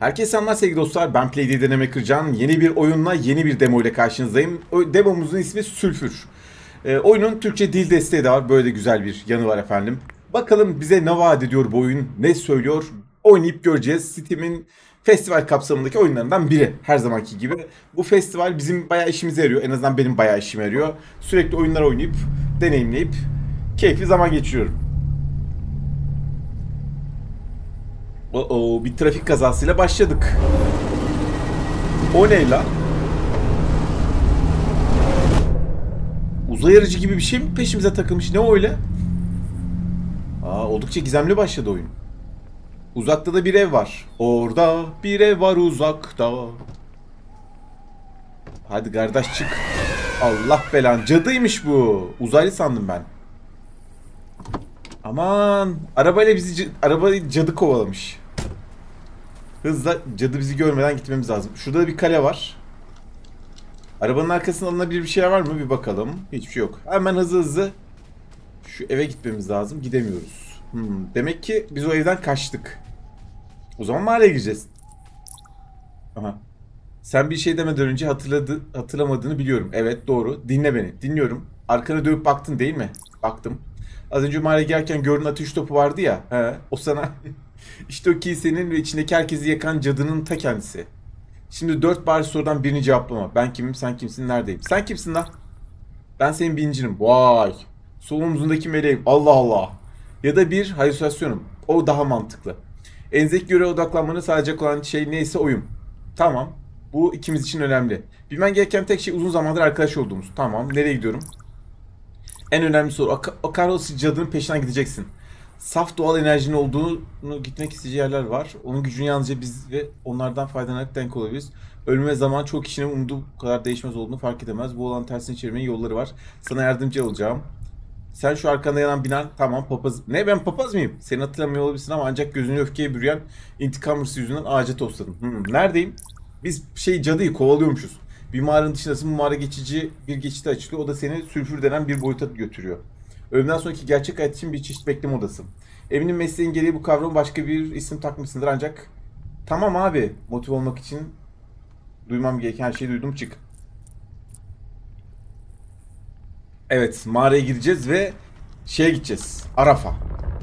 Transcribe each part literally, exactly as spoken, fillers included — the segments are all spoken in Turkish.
Herkese selamlar sevgili dostlar. Ben Playday Deneme Kırcan. Yeni bir oyunla, yeni bir demo ile karşınızdayım. O, demomuzun ismi Sülfür. Ee, oyunun Türkçe dil desteği de var. Böyle de güzel bir yanı var efendim. Bakalım bize ne vaat ediyor bu oyun, ne söylüyor? Oynayıp göreceğiz. Steam'in festival kapsamındaki oyunlarından biri. Her zamanki gibi. Bu festival bizim bayağı işimize yarıyor. En azından benim bayağı işime yarıyor. Sürekli oyunlar oynayıp, deneyimleyip keyifli zaman geçiriyorum. Oo, bir trafik kazasıyla başladık. O ne la? Uzay aracı gibi bir şey mi peşimize takılmış? Ne o öyle? Aa, oldukça gizemli başladı oyun. Uzakta da bir ev var. Orada bir ev var uzakta. Hadi kardeş çık. Allah belan. Cadıymış bu. Uzaylı sandım ben. Aman. Arabayla bizi arabayı cadı kovalamış. Hızla cadı bizi görmeden gitmemiz lazım. Şurada bir kale var. Arabanın arkasında alınabilir bir şeyler var mı? Bir bakalım. Hiçbir şey yok. Hemen hızlı hızlı şu eve gitmemiz lazım. Gidemiyoruz. Hmm. Demek ki biz o evden kaçtık. O zaman mağaraya gireceğiz. Aha. Sen bir şey demeden önce hatırladı, hatırlamadığını biliyorum. Evet doğru. Dinle beni. Dinliyorum. Arkana dönüp baktın değil mi? Baktım. Az önce mağaraya girerken gördüğün ateş topu vardı ya. He, o sana... İşte o kilisenin ve içindeki herkesi yakan cadının ta kendisi. Şimdi dört bariz sorudan birini cevaplama. Ben kimim, sen kimsin, neredeyim? Sen kimsin lan? Ben senin bincinim. Vay. Sol omzundaki meleğim. Allah Allah. Ya da bir halüsinasyonum. O daha mantıklı. Enzdeki göre odaklanmanı sağlayacak olan şey neyse oyum. Tamam. Bu ikimiz için önemli. Bilmen gereken tek şey uzun zamandır arkadaş olduğumuz. Tamam. Nereye gidiyorum? En önemli soru. O, o kahrolası cadının peşinden gideceksin. Saf doğal enerjinin olduğunu gitmek isteyeceği yerler var. Onun gücünü yalnızca biz ve onlardan faydalanarak denk olabiliriz. Ölüme zaman çok kişinin umduğu kadar değişmez olduğunu fark edemez. Bu olan tersini çevirmenin yolları var. Sana yardımcı olacağım. Sen şu arkanda yanan binen tamam papaz. Ne ben papaz mıyım? Seni hatırlamıyor olabilirsin ama ancak gözünü öfkeye bürüyen intikam hırsı yüzünden ağaca tosladım. Hmm, neredeyim? Biz şey cadıyı kovalıyormuşuz. Bir mağaranın dışındasın. Bu mağara geçici bir geçit açılıyor. O da seni sülfür denen bir boyuta götürüyor. Ölümden sonraki gerçek hayat için bir çeşit bekleme odası. Eminim mesleğin gereği bu kavramı başka bir isim takmışsındır ancak... Tamam abi. Motive olmak için duymam gereken her şeyi duydum çık. Evet mağaraya gireceğiz ve şeye gideceğiz. Araf'a.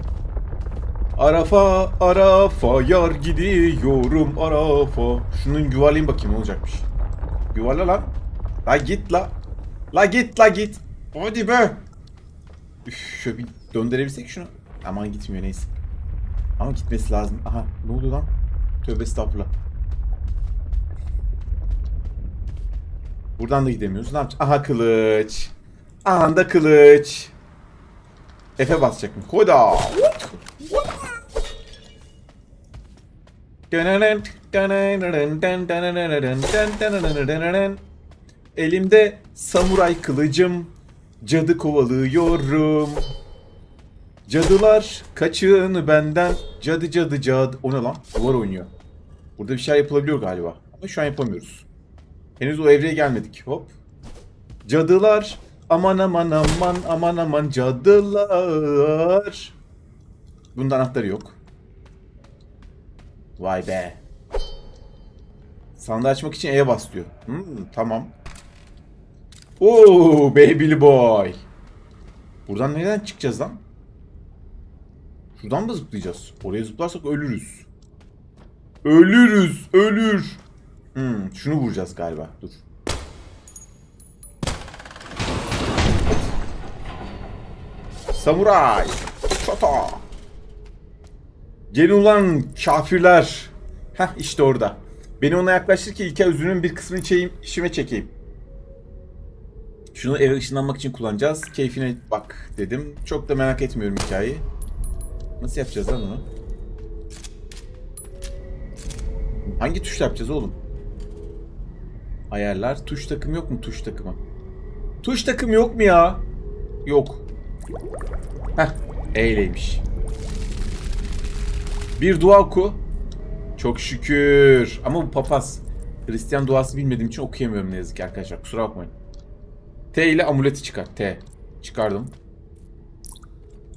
Arafa, Arafa, yar gidiyorum Arafa. Şunun yuvarlayayım bakayım ne olacakmış. Yuvarla lan. La git la. La git la git. Hadi be. Üf, şöyle bir döndürebilsek şunu. Aman gitmiyor neyse. Ama gitmesi lazım. Aha ne oluyor lan? Tövbe estağfurullah. Buradan da gidemiyoruz. Ne yapacağız? Aha kılıç. Aha da kılıç. F'e basacak mı? Koda. Elimde samuray kılıcım. Cadı kovalıyorum. Cadılar kaçın benden. Cadı cadı cadı. O ne lan? Duvar oynuyor. Burada bir şey yapılabiliyor galiba. Ama şu an yapamıyoruz. Henüz o evreye gelmedik. Hop. Cadılar. Aman aman aman aman aman cadılar. Bunda anahtarı yok. Vay be. Sandığı açmak için E'ye bas diyor. Hmm, tamam. Oo baby boy. Buradan nereden çıkacağız lan? Şuradan mı zıplayacağız? Oraya zıplarsak ölürüz. Ölürüz. Ölür. Hmm, şunu vuracağız galiba. Dur. Samuray. Çata. Gelin ulan kafirler. Heh işte orada. Beni ona yaklaştır ki hikaye özünün bir kısmını çekeyim, işime çekeyim. Şunu eve ışınlanmak için kullanacağız. Keyfine bak dedim. Çok da merak etmiyorum hikayeyi. Nasıl yapacağız lan onu? Hangi tuşla yapacağız oğlum? Ayarlar. Tuş takım yok mu tuş takımı? Tuş takım yok mu ya? Yok. Heh. Eyleymiş. Bir dua oku. Çok şükür. Ama bu papaz. Hristiyan duası bilmediğim için okuyamıyorum ne yazık ki arkadaşlar. Kusura bakmayın. T ile amuleti çıkar. T. Çıkardım.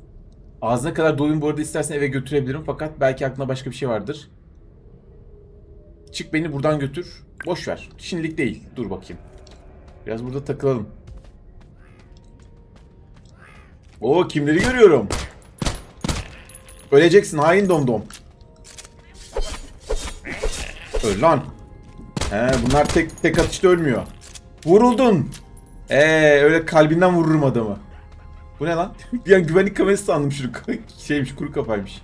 Ağzına kadar doyum bu arada istersen eve götürebilirim. Fakat belki aklına başka bir şey vardır. Çık beni buradan götür. Boş ver. Şimdilik değil. Dur bakayım. Biraz burada takılalım. Oo, kimleri görüyorum. Öleceksin hain domdom. Öl lan. He, bunlar tek tek atışta ölmüyor. Vuruldun. Eee öyle kalbinden vururum adamı. Bu ne lan? Bir an güvenlik kamerası sandım şunu. Şeymiş, kuru kafaymış.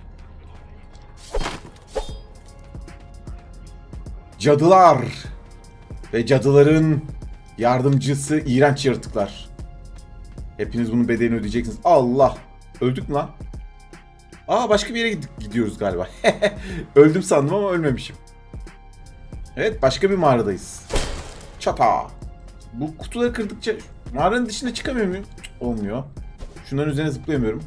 Cadılar. Ve cadıların yardımcısı iğrenç yaratıklar. Hepiniz bunun bedelini ödeyeceksiniz. Allah. Öldük mü lan? Aa, başka bir yere gidiyoruz galiba. Öldüm sandım ama ölmemişim. Evet, başka bir mağaradayız. Çata. Bu kutuları kırdıkça mağaranın dışına çıkamıyor muyum? Olmuyor. Şunların üzerine zıplayamıyorum.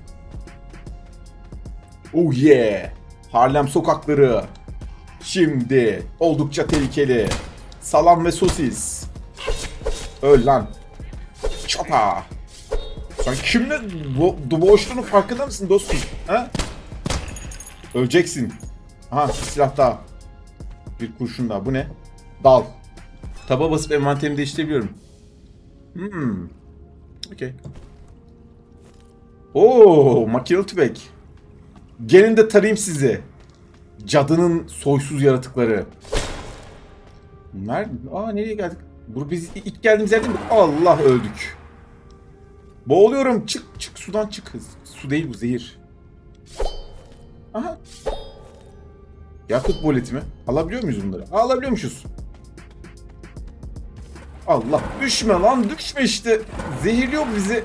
Oh yeah. Harlem sokakları. Şimdi oldukça tehlikeli. Salam ve sosis. Öl lan. Çata. Sen kimle boğuştuğunun farkında mısın dostum? Ha? Öleceksin. Aha, bir silah daha. Bir kurşun daha. Bu ne? Dal. Taba basıp envanterimi değiştirebiliyorum. Hmm. Okey. Oo, makinalı tüfek. Gelin de tarayayım sizi. Cadının soysuz yaratıkları. Bunlar... Aa, nereye geldik? Bu biz ilk geldiğimiz yerde mi? Allah, öldük. Boğuluyorum. Çık çık sudan çık. Su değil bu, zehir. Aha. Yakut boleti mi? Alabiliyor muyuz bunları? Alabiliyormuşuz. Allah, düşme lan, düşme işte. Zehirliyor bizi.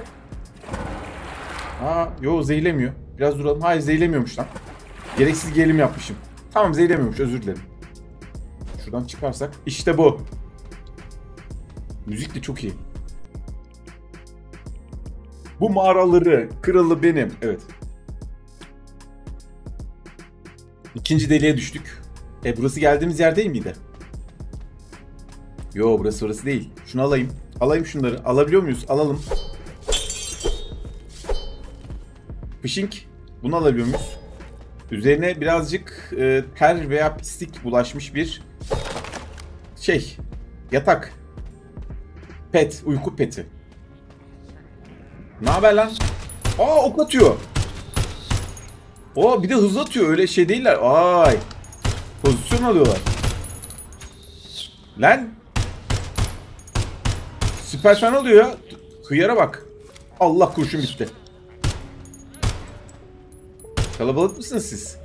Aa, yo, zehirlemiyor. Biraz duralım. Hayır, zehirlemiyormuş lan. Gereksiz gerilim yapmışım. Tamam, zehirlemiyormuş, özür dilerim. Şuradan çıkarsak işte bu. Müzik de çok iyi. Bu mağaraları kralı benim. Evet. İkinci deliğe düştük. E, burası geldiğimiz yer değil miydi? Yo, burası orası değil. Şunu alayım. Alayım şunları. Alabiliyor muyuz? Alalım. Fishing. Bunu alabiliyor muyuz? Üzerine birazcık e, ter veya pislik bulaşmış bir şey. Yatak. Pet. Uyku peti. Ne haber lan? Aa, ok atıyor. Oo, bir de hızlı atıyor. Öyle şey değiller. Ay. Pozisyon alıyorlar. Lan. Süper fan oluyor ya. Hıyara bak. Allah, kurşun bitti. Kalabalık mısınız siz?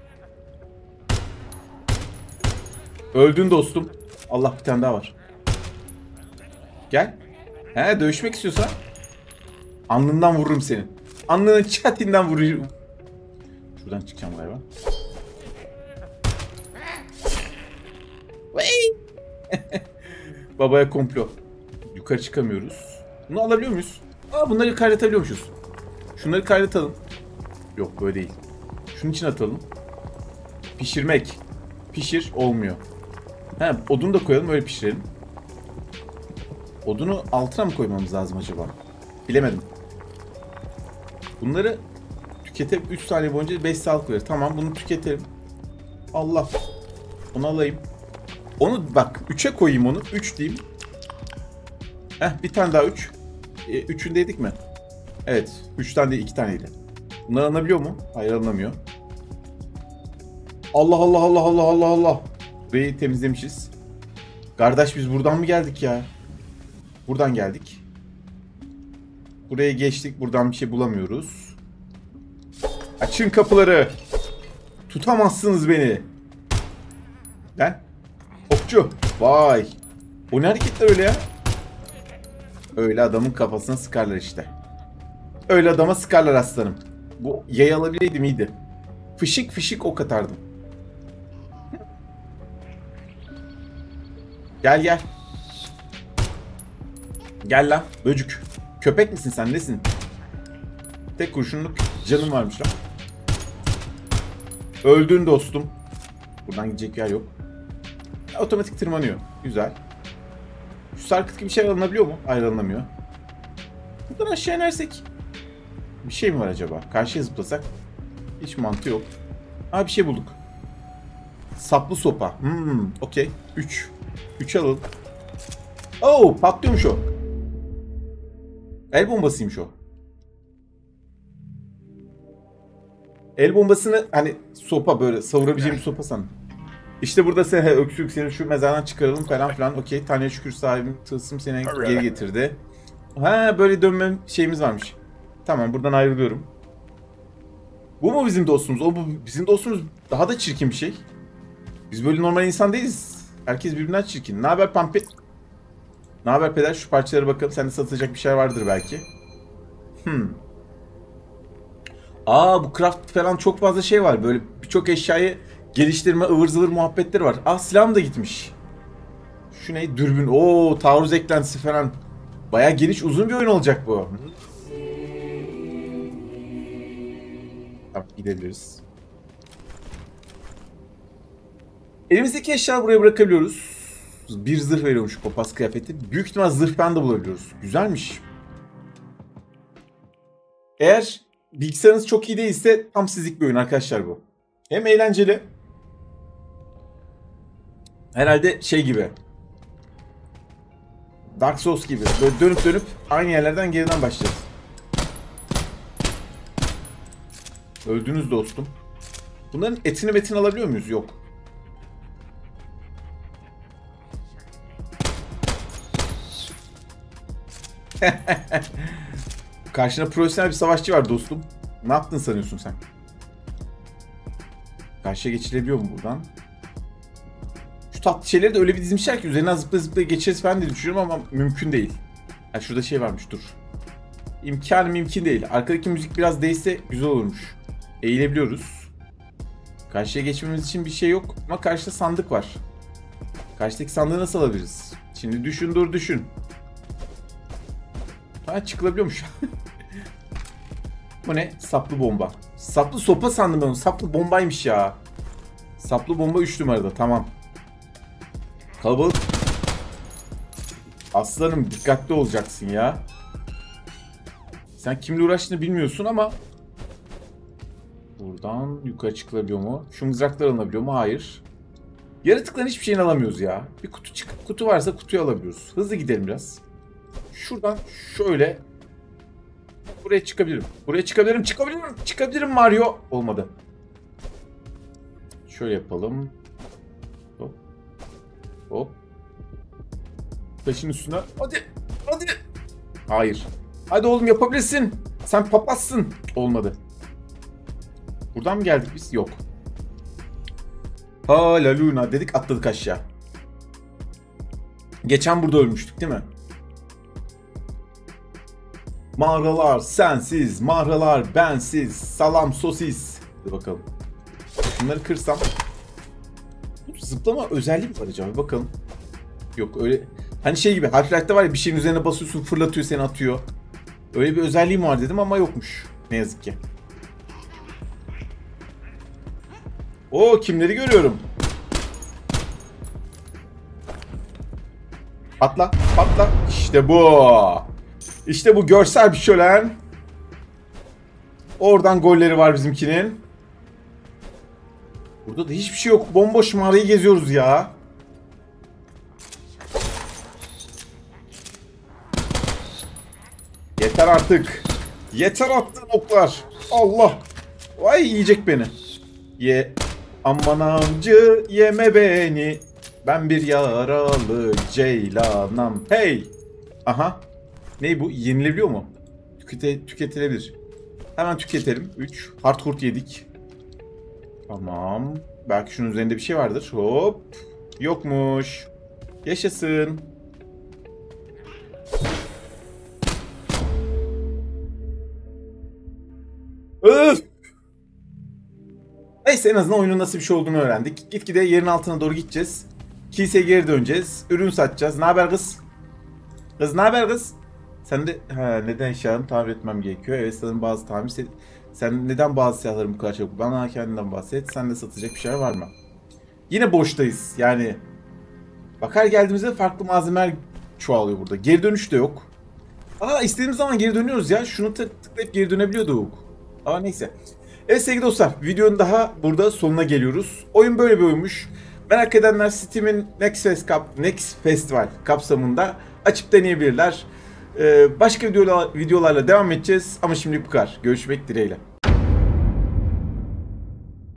Öldün dostum. Allah, bir tane daha var. Gel. He, dövüşmek istiyorsan alnından vururum seni. Alnının çatinden vururum. Şuradan çıkacağım galiba. Babaya komplo. Yukarı çıkamıyoruz. Bunu alabiliyor muyuz? Aa, bunları kaydetabiliyormuşuz. Şunları kaydetalım. Yok, böyle değil. Şunun için atalım. Pişirmek. Pişir olmuyor. He, odunu da koyalım, öyle pişirelim. Odunu altına mı koymamız lazım acaba? Bilemedim. Bunları tüketelim. üç saniye boyunca beş sağlık verir. Tamam, bunu tüketelim. Allah. Onu alayım. Onu bak, üçe koyayım onu. üç diyeyim. Heh, bir tane daha üç. E, üçündeydik mi? Evet. üç tane değil, iki taneydi. Bunlar alınabiliyor mu? Hayır, alınamıyor. Allah Allah Allah Allah Allah Allah. Burayı temizlemişiz. Kardeş, biz buradan mı geldik ya? Buradan geldik. Buraya geçtik. Buradan bir şey bulamıyoruz. Açın kapıları. Tutamazsınız beni. Lan. Okçu. Vay. O ne hareketler öyle ya? Öyle adamın kafasına sıkarlar işte. Öyle adama sıkarlar aslanım. Bu yay alabileydim iyiydi. Fışık fışık ok atardım. Gel gel. Gel lan böcük. Köpek misin sen, nesin? Tek kurşunluk canım varmış lan. Öldün dostum. Buradan gidecek yer yok. Otomatik tırmanıyor. Güzel. Şu sarkıt gibi bir şey alınabiliyor mu? Hayır, alınamıyor. Buradan aşağı inersek bir şey mi var acaba? Karşıya zıplasak hiç mantığı yok. Aa, bir şey bulduk. Saplı sopa. Hmm, okey. üç. üç alalım. Oo, patlıyormuş o. El bombasıymış o. El bombasını hani sopa böyle savurabileceğim bir sopa sanırım. İşte burada sen he, öksürük seni şu mezardan çıkaralım falan filan. Okey. Tanrı'ya şükür sahibim tılsım seni geri getirdi. Ha, böyle dönme şeyimiz varmış. Tamam, buradan ayrılıyorum. Bu mu bizim dostumuz? O bu bizim dostumuz daha da çirkin bir şey. Biz böyle normal insan değiliz. Herkes birbirinden çirkin. Ne haber Pampi? Ne haber peder? Şu parçalara bakalım. Sende satılacak bir şey vardır belki. Hmm. Aa, bu craft falan çok fazla şey var. Böyle birçok eşyayı geliştirme, ıvır zıvır muhabbetleri var. Ah, silahım da gitmiş. Şu ne? Dürbün. Oo, taarruz eklentisi falan. Bayağı geniş, uzun bir oyun olacak bu. Tamam, gidebiliriz. Elimizdeki eşyaları buraya bırakabiliyoruz. Bir zırh veriyormuş papaz kıyafeti. Büyük ihtimal zırh falan da bulabiliyoruz. Güzelmiş. Eğer bilgisayarınız çok iyi değilse tam sizlik bir oyun arkadaşlar bu. Hem eğlenceli. Herhalde şey gibi. Dark Souls gibi. Böyle dönüp dönüp aynı yerlerden geriden başlayacağız. Öldünüz dostum. Bunların etini metini alabiliyor muyuz? Yok. Karşına profesyonel bir savaşçı var dostum. Ne yaptın sanıyorsun sen? Karşıya geçilebiliyor mu buradan? Şu tatlı şeyleri de öyle bir dizmişler ki üzerinden zıpla zıpla geçeriz falan diye düşünüyorum ama mümkün değil. Ha, şurada şey varmış, dur. İmkanı mümkün değil. Arkadaki müzik biraz değişse güzel olurmuş. Eğilebiliyoruz. Karşıya geçmemiz için bir şey yok ama karşıda sandık var. Karşıdaki sandığı nasıl alabiliriz? Şimdi düşün, dur düşün. Ha, çıkılabiliyormuş. Bu ne? Saplı bomba. Saplı sopa sandım ben onu. Saplı bombaymış ya. Saplı bomba üç numarada. Tamam. Kalabalık. Aslanım, dikkatli olacaksın ya. Sen kimle uğraştığını bilmiyorsun ama buradan yukarı çıkılabiliyor mu? Şu mızraklar alınabiliyor mu? Hayır. Yaratıkların hiçbir şeyini alamıyoruz ya. Bir kutu çık kutu varsa kutuyu alabiliyoruz. Hızlı gidelim biraz. Şuradan şöyle buraya çıkabilirim. Buraya çıkabilirim. Çıkabilirim. Çıkabilirim Mario. Olmadı. Şöyle yapalım. Hop. Hop. Taşın üstüne. Hadi. Hadi. Hayır. Hadi oğlum, yapabilirsin. Sen papazsın. Olmadı. Buradan mı geldik biz? Yok. Hala Luna dedik, atladık aşağı. Geçen burada ölmüştük değil mi? Mağaralar sensiz, mağaralar bensiz, salam sosis. Hadi bakalım. Bunları kırsam. Zıplama özelliği mi var acaba? Bakalım. Yok öyle. Hani şey gibi, Half-Life'de var ya, bir şeyin üzerine basıyorsun, fırlatıyor, seni atıyor. Öyle bir özelliğim var dedim ama yokmuş. Ne yazık ki. Oo, kimleri görüyorum. Patla, patla. İşte bu. İşte bu görsel bir şölen. Oradan golleri var bizimkinin. Burada da hiçbir şey yok. Bomboş mağarayı geziyoruz ya. Yeter artık. Yeter attığın oklar. Allah. Vay, yiyecek beni. Ye. Aman amcı yeme beni. Ben bir yaralı ceylanım. Hey. Aha. Ne bu? Yenilebiliyor mu? Tükete, tüketilebilir. Hemen tüketelim. üç. Hardcore yedik. Tamam. Belki şunun üzerinde bir şey vardır. Hop. Yokmuş. Yaşasın. Öf. Neyse, en azından oyunun nasıl bir şey olduğunu öğrendik. Gitgide yerin altına doğru gideceğiz. Kiliseye geri döneceğiz. Ürün satacağız. Ne haber kız? Kız ne haber kız? Sen de ha, neden eşyalarımı tamir etmem gerekiyor? Evet, sanırım bazı tamir. Sen neden bazı silahlarımı bu kadar çabuk? Bana kendinden bahset. Sen de satacak bir şeyler var mı? Yine boştayız. Yani bakar geldiğimizde farklı malzemeler çoğalıyor burada. Geri dönüş de yok. Aa, istediğimiz zaman geri dönüyoruz ya. Şunu tık tıklayıp geri dönebiliyorduk. Aa, neyse. Evet sevgili dostlar, videonun daha burada sonuna geliyoruz. Oyun böyle bir oyunmuş. Merak edenler Steam'in Next Fest Cup, Next Festival kapsamında açıp deneyebilirler. Ee, başka videolar, videolarla devam edeceğiz ama şimdilik bu kadar. Görüşmek dileğiyle.